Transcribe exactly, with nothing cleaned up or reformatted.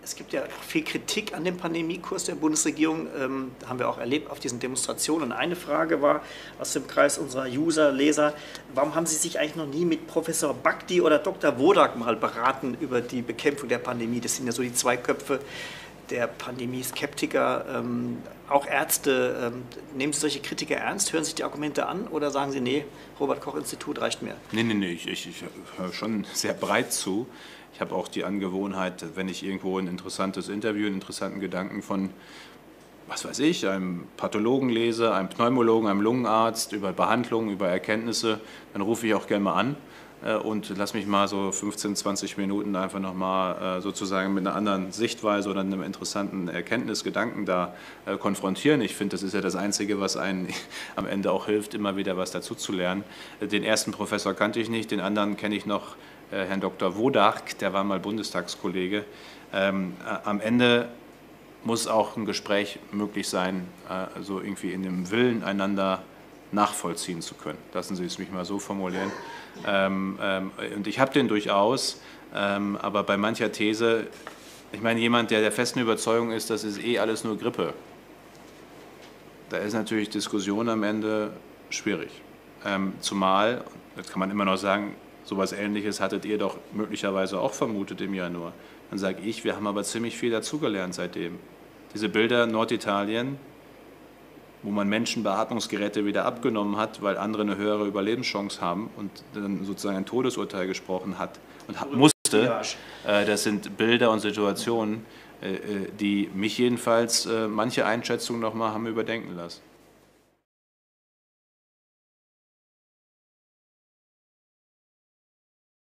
Es gibt ja viel Kritik an dem Pandemiekurs der Bundesregierung, ähm, haben wir auch erlebt auf diesen Demonstrationen. Und eine Frage war aus dem Kreis unserer User, Leser, warum haben Sie sich eigentlich noch nie mit Professor Bhakdi oder Doktor Wodak mal beraten über die Bekämpfung der Pandemie? Das sind ja so die zwei Köpfe der Pandemie-Skeptiker, ähm, auch Ärzte. Ähm, nehmen Sie solche Kritiker ernst? Hören sich die Argumente an oder sagen Sie, nee, Robert-Koch-Institut reicht mir? Nee, nee, nee, ich, ich, ich höre schon sehr breit zu. Ich habe auch die Angewohnheit, wenn ich irgendwo ein interessantes Interview, einen interessanten Gedanken von, was weiß ich, einem Pathologen lese, einem Pneumologen, einem Lungenarzt, über Behandlungen, über Erkenntnisse, dann rufe ich auch gerne mal an und lass mich mal so fünfzehn, zwanzig Minuten einfach nochmal sozusagen mit einer anderen Sichtweise oder einem interessanten Erkenntnisgedanken da konfrontieren. Ich finde, das ist ja das Einzige, was einen am Ende auch hilft, immer wieder was dazu zu lernen. Den ersten Professor kannte ich nicht, den anderen kenne ich noch, Herrn Doktor Wodak, der war mal Bundestagskollege. Ähm, am Ende muss auch ein Gespräch möglich sein, äh, so irgendwie in dem Willen, einander nachvollziehen zu können. Lassen Sie es mich mal so formulieren. Ähm, ähm, und ich habe den durchaus, ähm, aber bei mancher These, ich meine, jemand, der der festen Überzeugung ist, das ist eh alles nur Grippe, da ist natürlich Diskussion am Ende schwierig. Ähm, zumal, jetzt kann man immer noch sagen, so etwas Ähnliches hattet ihr doch möglicherweise auch vermutet im Januar. Dann sage ich, wir haben aber ziemlich viel dazugelernt seitdem. Diese Bilder Norditalien, wo man Menschen Beatmungsgeräte wieder abgenommen hat, weil andere eine höhere Überlebenschance haben und dann sozusagen ein Todesurteil gesprochen hat und hat, musste, äh, das sind Bilder und Situationen, äh, die mich jedenfalls äh, manche Einschätzungen noch mal haben überdenken lassen.